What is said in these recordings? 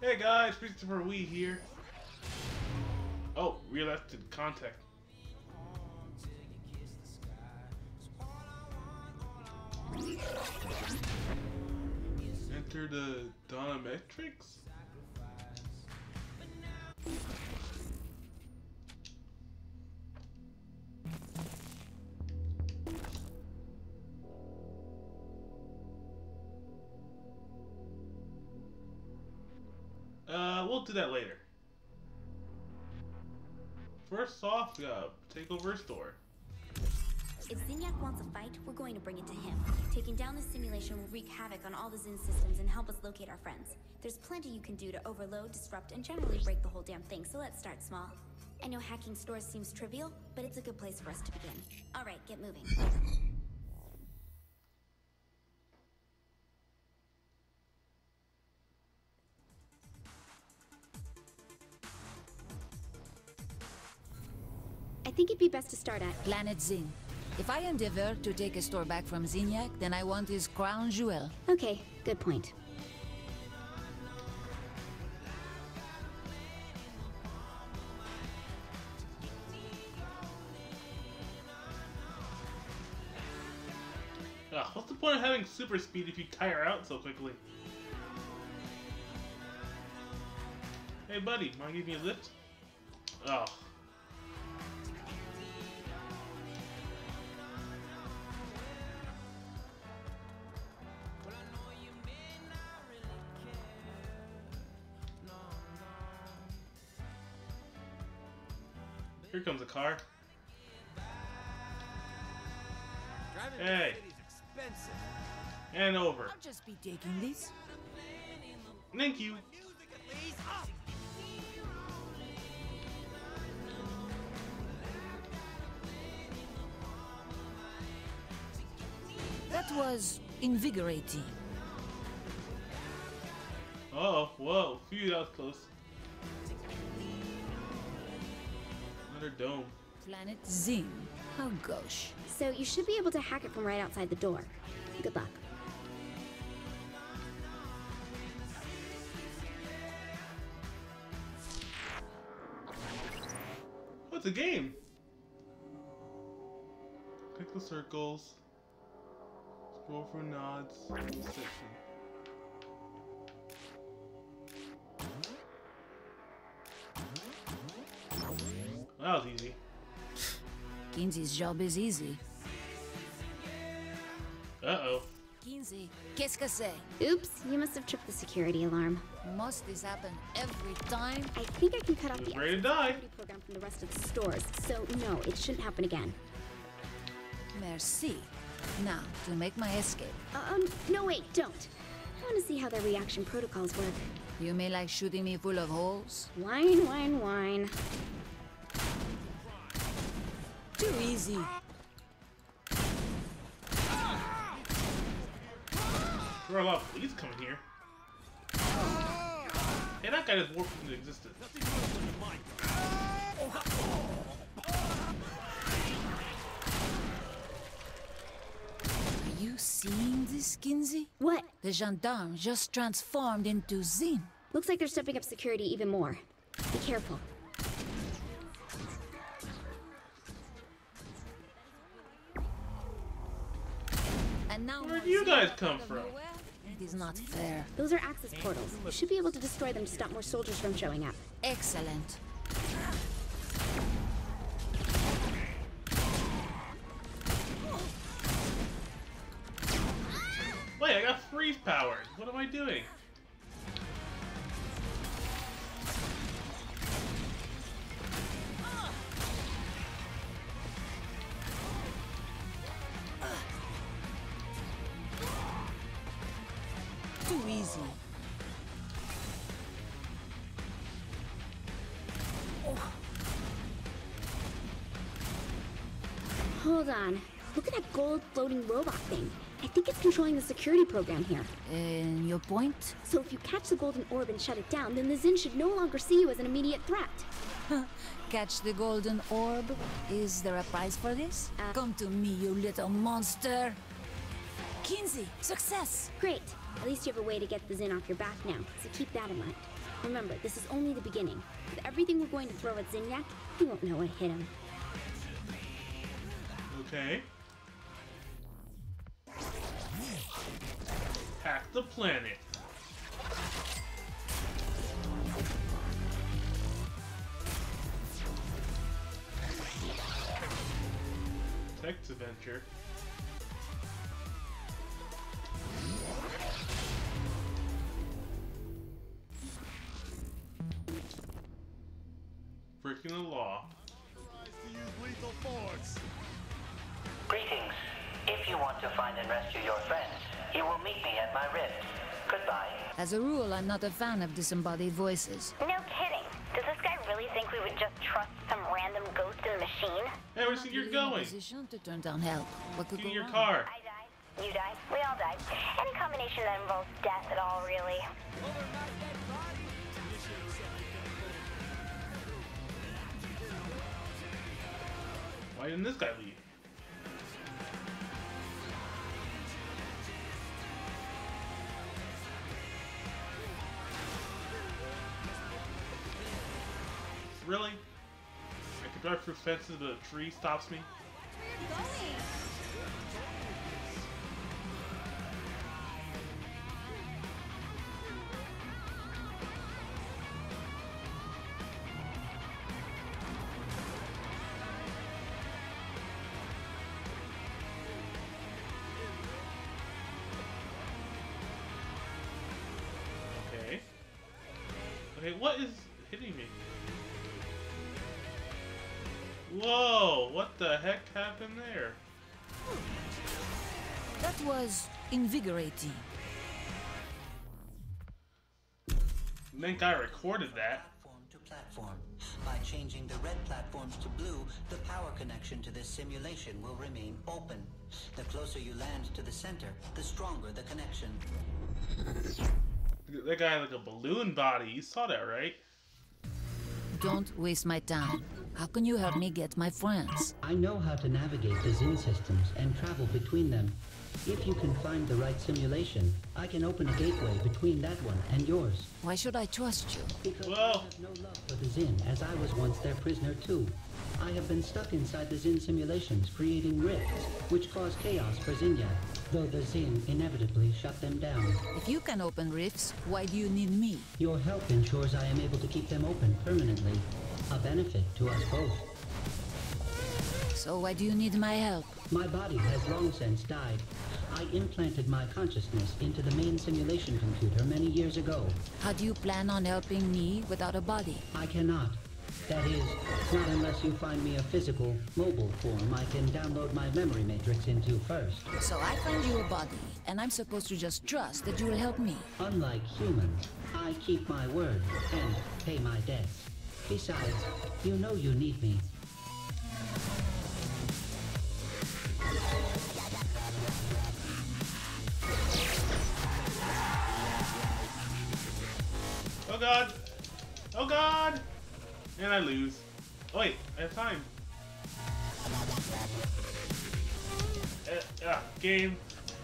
Hey guys, Christopher Wee here. Oh, reelected contact. Enter the Donametrics? We'll do that later. First off, take over a store. If Zinyak wants a fight, we're going to bring it to him. Taking down the simulation will wreak havoc on all the Zin systems and help us locate our friends. There's plenty you can do to overload, disrupt, and generally break the whole damn thing, so let's start small. I know hacking stores seems trivial, but it's a good place for us to begin. Alright, get moving. I think it'd be best to start at Planet Zin. If I endeavor to take a store back from Zinyak, then I want his crown jewel. Okay, good point. What's the point of having super speed if you tire out so quickly? Hey buddy, mind giving me a lift? Oh. Here comes a car. Hey. And over. I'll just be taking this. Thank you. That was invigorating. Oh, whoa. Phew, that was close. Another dome. Planet Zin. Oh gosh. So you should be able to hack it from right outside the door. Good luck. What's a game? Click the circles. Scroll for nods. Section. That was easy. Kinsey's job is easy. Uh-oh. Kinsey, qu'est-ce que c'est? Oops, you must have tripped the security alarm. Must this happen every time? I think I can cut off the Ready to die. security program from the rest of the stores, so no, it shouldn't happen again. Merci. Now, to make my escape. No wait, don't. I want to see how their reaction protocols work. You may like shooting me full of holes? Wine, wine, wine. Too easy. There are a lot of police coming here. Hey, that guy just warped into existence. Are you seeing this, Kinsey? What? The gendarme just transformed into Zin. Looks like they're stepping up security even more. Be careful. And now Where'd you guys come from? It is not fair. Those are access portals. You should be able to destroy them to stop more soldiers from showing up. Excellent. Wait, I got freeze powers. What am I doing? Too easy. Hold on. Look at that gold floating robot thing. I think it's controlling the security program here. And your point? So if you catch the golden orb and shut it down, then the Zin should no longer see you as an immediate threat. Catch the golden orb? Is there a prize for this? Come to me, you little monster. Kinzie, success! Great. At least you have a way to get the Zin off your back now, so keep that in mind. Remember, this is only the beginning. With everything we're going to throw at Zinyak, he won't know what hit him. Okay. Hack the planet. Text adventure. Breaking the law. Greetings. If you want to find and rescue your friends, you will meet me at my rift. Goodbye. As a rule, I'm not a fan of disembodied voices. No kidding. Does this guy really think we would just trust some random ghost in the machine? Hey, where do you think you're Not really in a going? position to turn down help. What could Get go in your wrong? car. I die. You die. We all die. Any combination that involves death at all, really. Why didn't this guy leave? Really? I can drive through fences, but a tree stops me? Okay. Okay, what is hitting me? Whoa! What the heck happened there? That was invigorating. Think I recorded that. Platform to platform. By changing the red platforms to blue, the power connection to this simulation will remain open. The closer you land to the center, the stronger the connection. That guy had like a balloon body. You saw that, right? Don't waste my time. How can you help me get my friends? I know how to navigate the Zin systems and travel between them. If you can find the right simulation, I can open a gateway between that one and yours. Why should I trust you? Because Whoa. I have no love for the Zin, as I was once their prisoner too. I have been stuck inside the Zin simulations, creating rifts, which cause chaos for Zinyak, though the Zin inevitably shut them down. If you can open rifts, why do you need me? Your help ensures I am able to keep them open permanently, a benefit to us both. So why do you need my help? My body has long since died. I implanted my consciousness into the main simulation computer many years ago. How do you plan on helping me without a body? I cannot. That is, not unless you find me a physical, mobile form I can download my memory matrix into first. So I find you a body, and I'm supposed to just trust that you will help me. Unlike humans, I keep my word and pay my debts. Besides, you know you need me. Oh god! Oh god! And I lose. Oh wait, I have time. Game.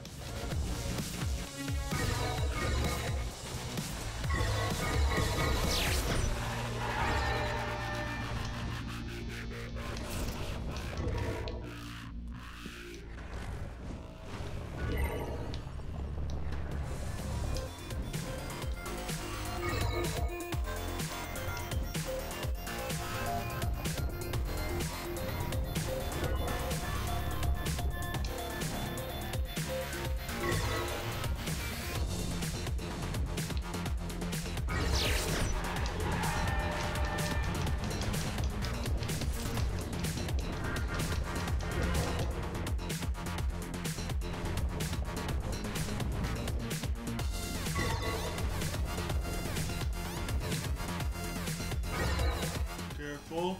Careful.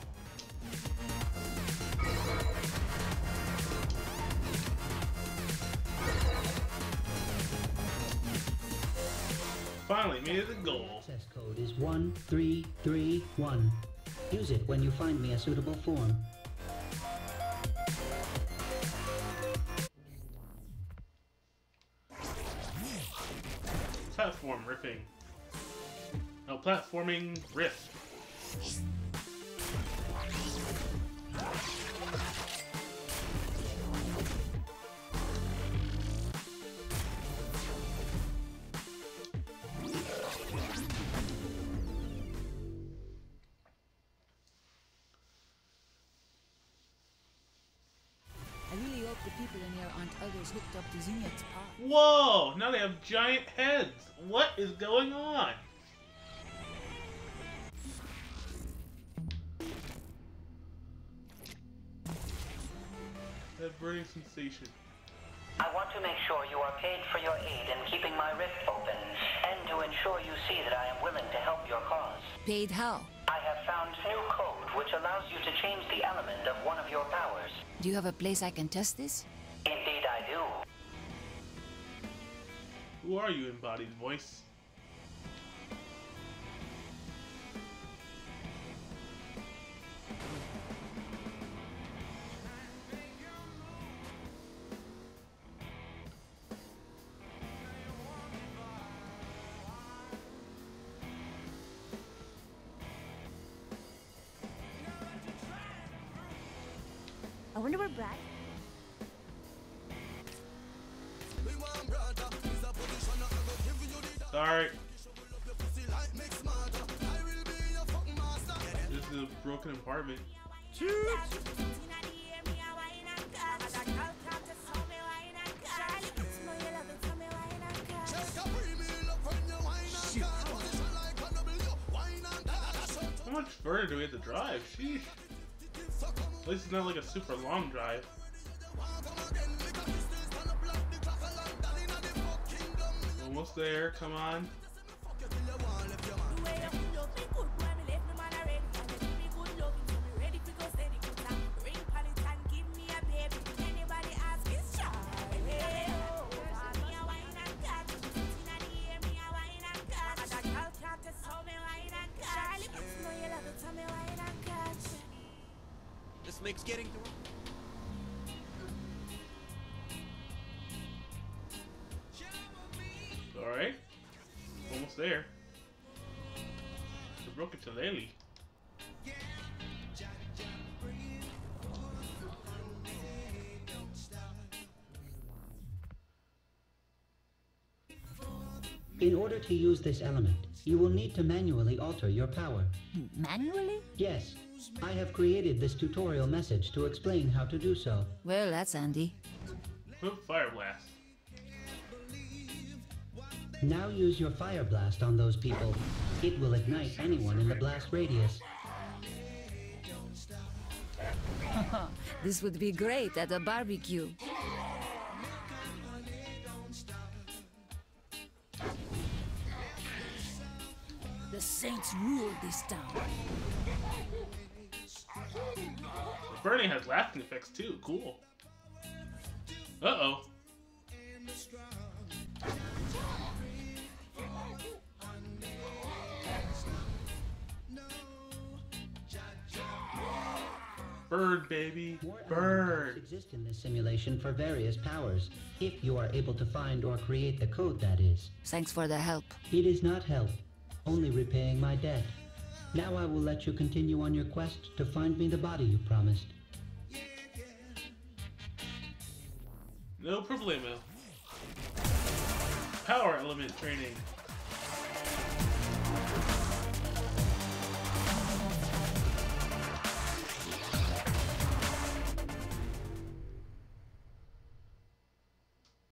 Finally made it the goal. Access code is 1331. Use it when you find me a suitable form. platform riffing. No, platforming riff. I really hope the people in here aren't others hooked up to Zinniac's power. Whoa! Now they have giant heads. What is going on? That burning sensation. I want to make sure you are paid for your aid in keeping my rift open, and to ensure you see that I am willing to help your cause. Paid how? I have found new code which allows you to change the element of one of your powers. Do you have a place I can test this? Indeed I do. Who are you, embodied voice? I wonder where Brad. Sorry. This is a broken apartment. How much further do we have to drive? Sheesh. At least it's not like a super long drive. Almost there, come on. This makes getting to Alright. Almost there. The broken Shillelagh. In order to use this element, you will need to manually alter your power. Manually? Yes, I have created this tutorial message to explain how to do so. Well, that's handy. Equip Fire Blast. Now use your fire blast on those people. It will ignite anyone in the blast radius. This would be great at a barbecue. The Saints rule this town. The burning has lasting effects too. Cool. Uh-oh. Bird, baby. More Bird. elements exist in this simulation for various powers, if you are able to find or create the code, that is. Thanks for the help. It is not help, only repaying my debt. Now I will let you continue on your quest to find me the body you promised. No problemo. Power element training.